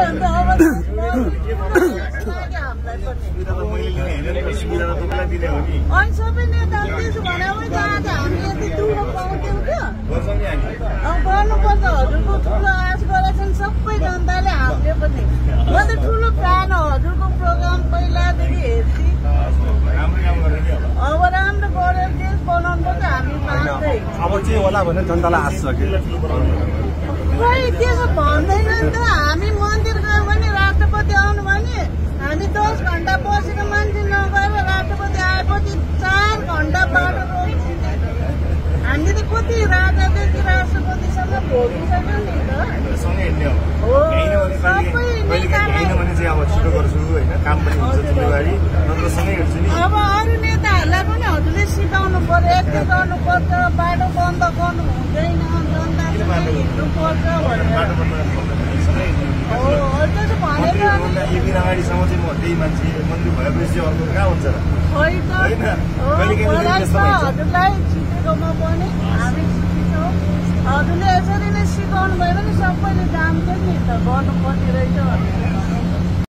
अनि सबै नेताहरू त्यसो भने जहाँ हामी यति ठुलो पाउँथ्यौँ क्या अब गर्नुपर्छ हजुरको ठुलो आश गरेका छन् सबै जनताले हामीले पनि म त ठुलो फ्यान हो हजुरको प्रोग्राम पहिलादेखि हेर्थेँ अब राम्रो गरेर देश बनाउनु पर्छ हामी मान्दै अब चाहिँ होला भने जनतालाई आश छ कि खै त्यसो भन्दैन नि त हामी मन्दिर गयो भने राष्ट्रपति आउनु भने हामी 10 घण्टा बसेको मान्छे नगएर राष्ट्रपति आएपछि 4 घण्टा बाटो रोकिन्छ हामी त कति राजादेखि राष्ट्रपतिसम्म भोगिसक्यो नि त अब अरू नेताहरूलाई पनि हजुरले सिकाउनु पर्यो यति गर्नुपर्छ बाटो बन्द गर्नु हुँदैन जनताले हिँड्नु पर्छ भनेर अगाडिसम्म चाहिँ म त्यही मान्छे मन्त्री भएपछि अर्को कहाँ हुन्छ र हजुरलाई छिटेकोमा पनि हामी सिकेछौँ हजुरले यसरी नै